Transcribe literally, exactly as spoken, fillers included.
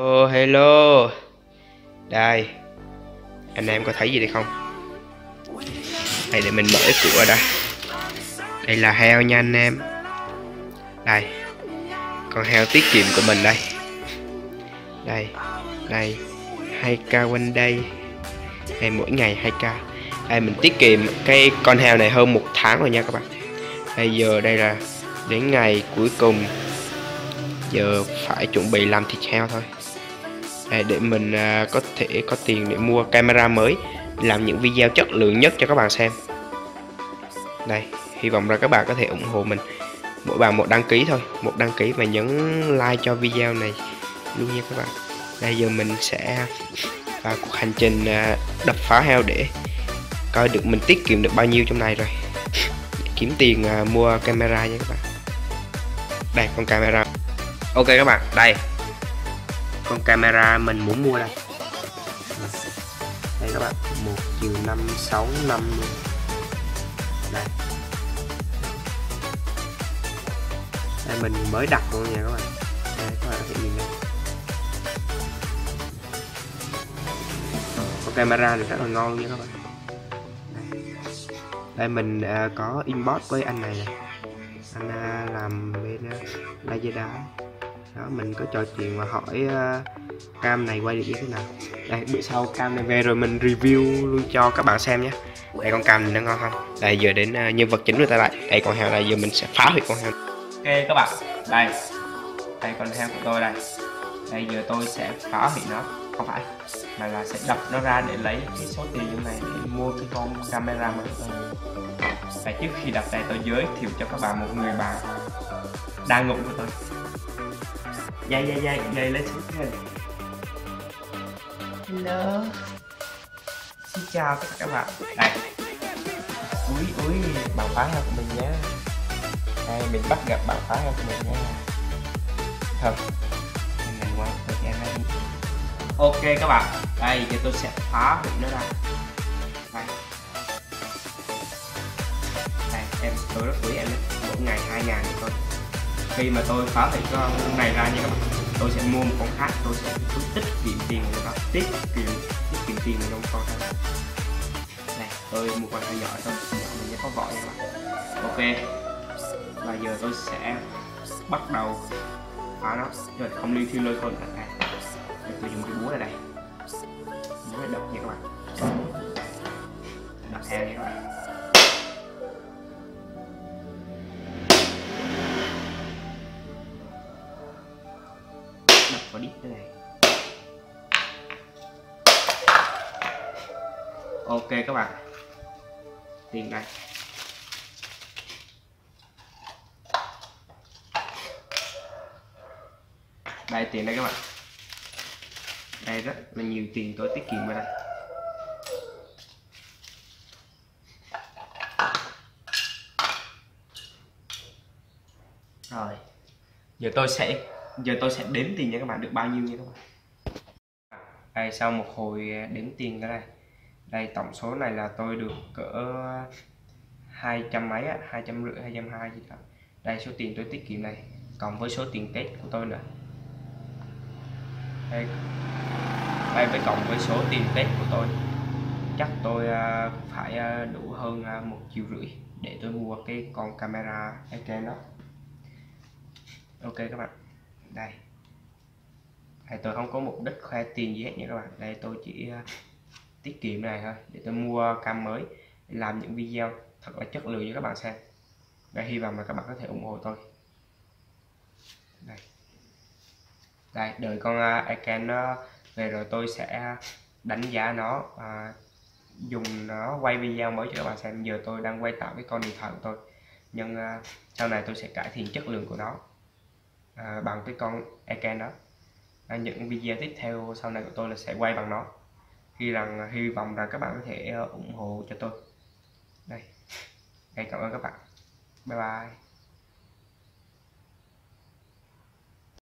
Oh hello. Đây, anh em có thấy gì đây không? Đây, để mình mở cái cửa đây. Đây là heo nha anh em. Đây, con heo tiết kiệm của mình đây. Đây, đây, hai k quanh đây. Đây, mỗi ngày hai k. Đây, mình tiết kiệm cái con heo này hơn một tháng rồi nha các bạn. Bây giờ đây là đến ngày cuối cùng, giờ phải chuẩn bị làm thịt heo thôi. Đây, để mình uh, có thể có tiền để mua camera mới, làm những video chất lượng nhất cho các bạn xem. Đây, hy vọng là các bạn có thể ủng hộ mình, mỗi bạn một đăng ký thôi, một đăng ký và nhấn like cho video này luôn nha các bạn. Đây, giờ mình sẽ vào cuộc hành trình uh, đập phá heo để coi được mình tiết kiệm được bao nhiêu trong này rồi, để kiếm tiền uh, mua camera nha các bạn. Đây, con camera. Ok các bạn, đây con camera mình muốn mua đây. Đây các bạn, một triệu năm sáu năm luôn. Đây. Đây mình mới đặt luôn nha các bạn. Đây các bạn có thể nhìn đây. Con camera này rất là ngon nha các bạn. Đây, đây mình uh, có inbox với anh này này. Anh uh, làm bên uh, Lazada. Đó, mình có trò chuyện và hỏi uh, cam này quay được như thế nào. Đây, bữa sau cam này về rồi mình review luôn cho các bạn xem nhé. Đây, con cam này nó ngon không? Đây, giờ đến uh, nhân vật chính người ta lại. Đây, con heo này giờ mình sẽ phá hủy con heo. Ok các bạn, đây đây con heo của tôi đây. Đây giờ tôi sẽ phá hủy nó, không phải mà là sẽ đập nó ra để lấy cái số tiền trong này để mua cái con camera mới. Và trước khi đập đây tôi giới thiệu cho các bạn một người bạn đang ngủ của tôi. Dây dây dây dây lấy xuống hình. Hello, xin chào tất cả các bạn. Đây, úi úi bạn phá heo của mình nhé. Đây mình bắt gặp bạn phá heo của mình nha. Thật ngày qua tôi cho em đây. Ok các bạn, đây giờ tôi sẽ phá hủy nó ra. Đây, đây em tôi rất quý em đấy, mỗi ngày hai ngàn thôi. Khi mà tôi phá hủy con này ra nha các bạn, tôi sẽ mua một con khác, tôi sẽ tôi tiết kiệm tiền của nó, tiết kiệm tiết kiệm tiền của con khác. Này tôi mua con hơi nhỏ thôi, nhỏ mình nhớ có vỏ nha các bạn. Ok, và giờ tôi sẽ bắt đầu phá nó, rồi không lưu thiêu lôi thôi. Đây, tôi dùng cái búa này đây, búa này đập nha các bạn, đập heo nha các bạn. Đập vào đít thế này. Ok các bạn, tiền đây. Đây tiền đây các bạn. Đây rất là nhiều tiền tôi tiết kiệm vào đây. Rồi giờ tôi sẽ giờ tôi sẽ đếm tiền nha các bạn, được bao nhiêu nha các bạn. Đây sau một hồi đếm tiền cái đây, đây tổng số này là tôi được cỡ hai trăm mấy á, hai trăm rưỡi hai trăm hai gì đó. Đây số tiền tôi tiết kiệm này cộng với số tiền Tết của tôi nữa. Đây, đây với cộng với số tiền Tết của tôi chắc tôi uh, phải uh, đủ hơn uh, một triệu rưỡi để tôi mua cái con camera Eken đó. Ok các bạn, đây đây tôi không có mục đích khoe tiền gì hết nha các bạn. Đây tôi chỉ uh, tiết kiệm này thôi để tôi mua cam mới để làm những video thật là chất lượng cho các bạn xem. Đây hy vọng là các bạn có thể ủng hộ tôi. Đây, đây đợi con Eken nó về rồi tôi sẽ đánh giá nó, à, dùng nó quay video mới cho các bạn xem. Giờ tôi đang quay tạm cái con điện thoại của tôi, nhưng uh, sau này tôi sẽ cải thiện chất lượng của nó uh, bằng cái con Eken đó. Uh, những video tiếp theo sau này của tôi là sẽ quay bằng nó. Hy rằng hy vọng rằng các bạn có thể uh, ủng hộ cho tôi. Đây, đây cảm ơn các bạn. Bye bye.